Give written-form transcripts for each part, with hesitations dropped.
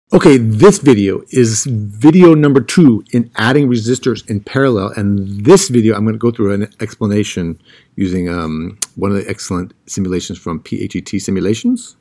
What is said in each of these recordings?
Okay, this video is video number 2 in adding resistors in parallel, and this video I'm going to go through an explanation using one of the excellent simulations from PhET simulations.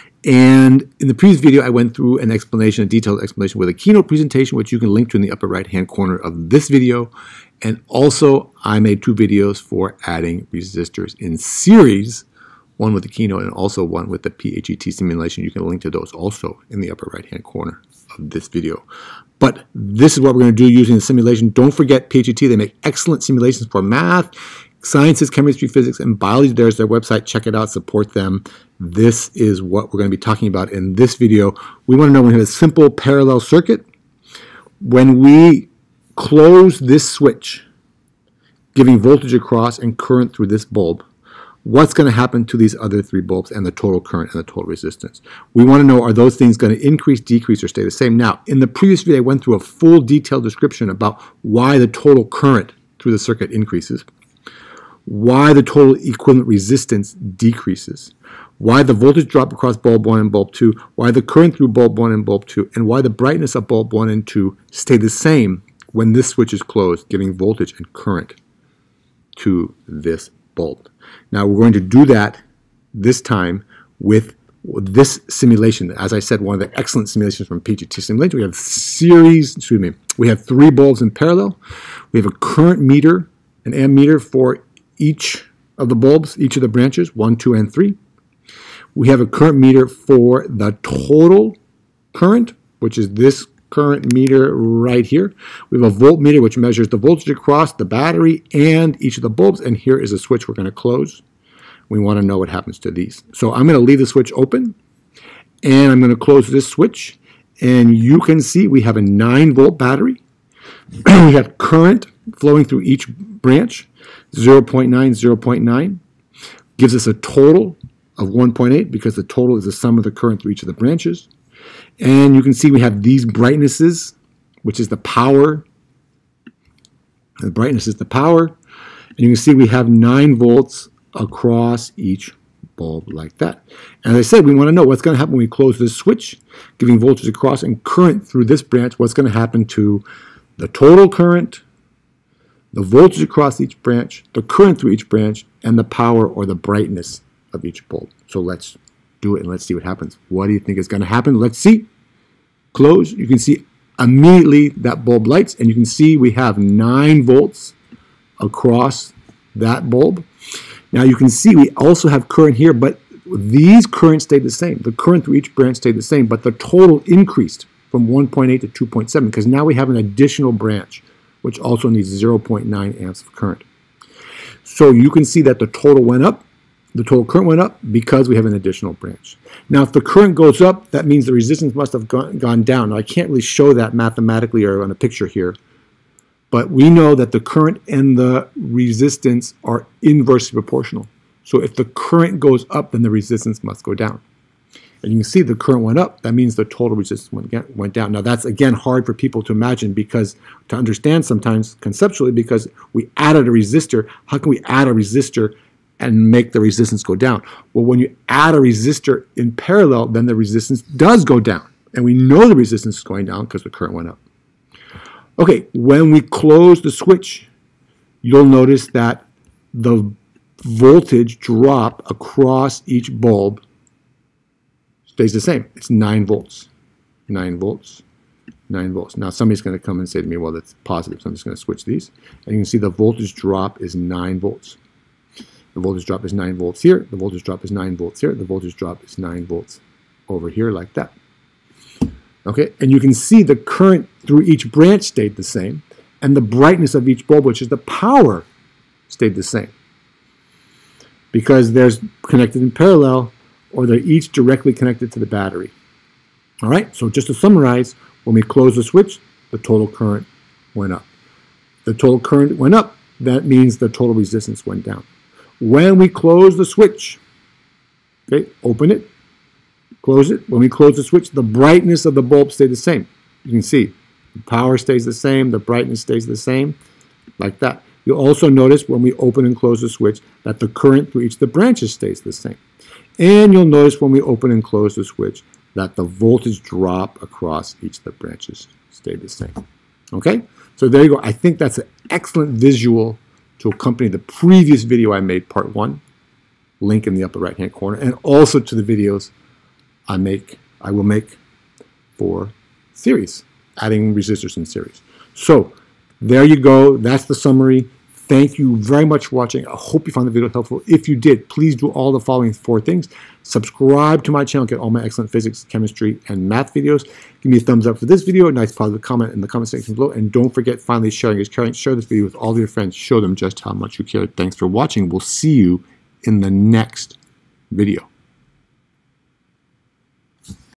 And in the previous video I went through an explanation, a detailed explanation with a keynote presentation, which you can link to in the upper right hand corner of this video. And also I made 2 videos for adding resistors in series, one with the keynote and also one with the PhET simulation. You can link to those also in the upper right hand corner of this video. But this is what we're going to do using the simulation. Don't forget PhET, they make excellent simulations for math, sciences, chemistry, physics, and biology. There's their website. Check it out, support them. This is what we're going to be talking about in this video. We want to know when we have a simple parallel circuit. When we close this switch, giving voltage across and current through this bulb, what's going to happen to these other 3 bulbs and the total current and the total resistance? We want to know, are those things going to increase, decrease, or stay the same? Now, in the previous video, I went through a full detailed description about why the total current through the circuit increases, why the total equivalent resistance decreases, why the voltage drop across bulb 1 and bulb 2, why the current through bulb 1 and bulb 2, and why the brightness of bulb 1 and 2 stay the same when this switch is closed, giving voltage and current to this bulb. Now we're going to do that this time with this simulation. As I said, one of the excellent simulations from PhET simulation. We have we have 3 bulbs in parallel. We have a current meter, an ammeter for each of the bulbs, each of the branches, 1, 2, and 3. We have a current meter for the total current, which is this current meter right here. We have a voltmeter which measures the voltage across the battery and each of the bulbs, and here is a switch we're going to close. We want to know what happens to these. So I'm going to leave the switch open and I'm going to close this switch, and you can see we have a 9-volt battery. We have current flowing through each branch, 0.9, 0.9, gives us a total of 1.8 because the total is the sum of the current through each of the branches. And you can see we have these brightnesses, which is the power. The brightness is the power. And you can see we have 9 volts across each bulb like that. And as I said, we want to know what's going to happen when we close this switch, giving voltage across and current through this branch. What's going to happen to the total current, the voltage across each branch, the current through each branch, and the power or the brightness of each bulb. So let's do it and let's see what happens. What do you think is going to happen? Let's see. Close. You can see immediately that bulb lights, and you can see we have 9 volts across that bulb. Now you can see we also have current here, but these currents stayed the same. The current through each branch stayed the same, but the total increased from 1.8 to 2.7 because now we have an additional branch, which also needs 0.9 amps of current. So you can see that the total went up. The total current went up because we have an additional branch. Now, if the current goes up, that means the resistance must have gone down. Now, I can't really show that mathematically or on a picture here, but we know that the current and the resistance are inversely proportional. So if the current goes up, then the resistance must go down. And you can see the current went up. That means the total resistance went down. Now, that's, again, hard for people to imagine to understand sometimes conceptually, because we added a resistor. How can we add a resistor and make the resistance go down? Well, when you add a resistor in parallel, then the resistance does go down. And we know the resistance is going down because the current went up. Okay, when we close the switch, you'll notice that the voltage drop across each bulb stays the same. It's 9 volts. 9 volts. 9 volts. Now somebody's going to come and say to me, well, that's positive, so I'm just going to switch these. And you can see the voltage drop is 9 volts. The voltage drop is 9 volts here. The voltage drop is 9 volts here. The voltage drop is 9 volts over here like that. Okay, and you can see the current through each branch stayed the same, and the brightness of each bulb, which is the power, stayed the same. Because they're connected in parallel, or they're each directly connected to the battery. All right, so just to summarize, when we close the switch, the total current went up. The total current went up, that means the total resistance went down. When we close the switch, okay, open it, close it. When we close the switch, the brightness of the bulb stayed the same. You can see the power stays the same, the brightness stays the same, like that. You'll also notice when we open and close the switch that the current through each of the branches stays the same. And you'll notice when we open and close the switch that the voltage drop across each of the branches stayed the same. Okay, so there you go. I think that's an excellent visual to accompany the previous video I made, part 1, link in the upper right hand corner, and also to the videos I will make for series, adding resistors in series. So there you go. That's the summary. Thank you very much for watching. I hope you found the video helpful. If you did, please do all the following 4 things. Subscribe to my channel, get all my excellent physics, chemistry, and math videos. Give me a thumbs up for this video, a nice positive comment in the comment section below, and don't forget, finally, sharing is caring. Share this video with all of your friends. Show them just how much you care. Thanks for watching. We'll see you in the next video.